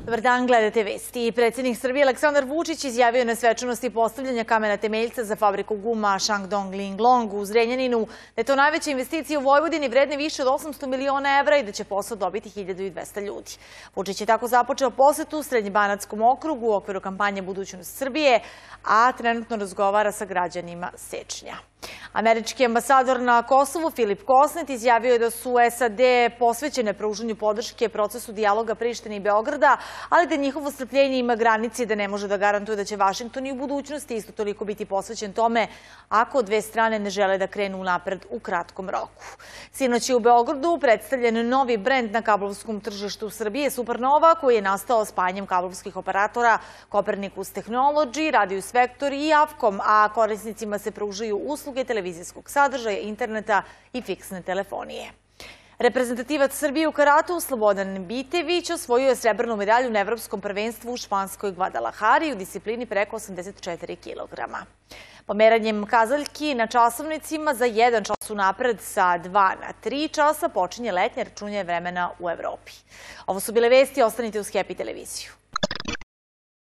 Dobar dan, gledate vesti. Predsjednik Srbije Aleksandar Vučić izjavio je na svečanosti postavljanja kamena temeljca za fabriku guma Shandong Linglong u Zrenjaninu da je to najveća investicija u Vojvodini vredna više od 800 miliona evra i da će posao dobiti 1200 ljudi. Vučić je tako započeo posetu Srednjebanatskom okrugu u okviru kampanje Budućnost Srbije, a trenutno razgovara sa građanima Sečnja. Američki ambasador na Kosovu Filip Kosnet izjavio je da su SAD posvećene pružanju podrške procesu dijaloga Prištine i Beograda, ali da njihovo strpljenje ima granice i da ne može da garantuje da će Vašington i u budućnosti isto toliko biti posvećen tome ako dve strane ne žele da krenu napred u kratkom roku. Sinoć je u Beogradu predstavljen novi brend na kablovskom tržištu Srbije Supernova, koji je nastao spajanjem kablovskih operatora Copernicus Technology, Radius Vector i Avcom, a korisnicima se pružaju usluge televizijskog sadržaja, interneta i fiksne telefonije. Reprezentativac Srbije u karatu Slobodan Bitević osvojio je srebrnu medalju na Evropskom prvenstvu u španskoj Guadalajari u disciplini preko 84 kilograma. Pomeranjem kazaljki na časovnicima za 1 čas unapred sa 2 na 3 časa počinje letnje računanje vremena u Evropi. Ovo su bile vesti, ostanite uz Happy televiziju.